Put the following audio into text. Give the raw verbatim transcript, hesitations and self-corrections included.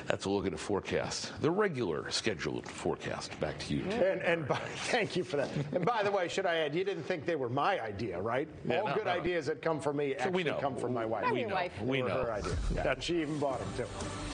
That's a look at a forecast, the regular scheduled forecast. Back to you, Tim. And, and by, thank you for that. And by the way, should I add, you didn't think they were my idea, right? Yeah, All no, good no. ideas that come from me actually we know. come from my wife. I'm We your know. wife. We They were know. her idea. Yeah, she even bought them too.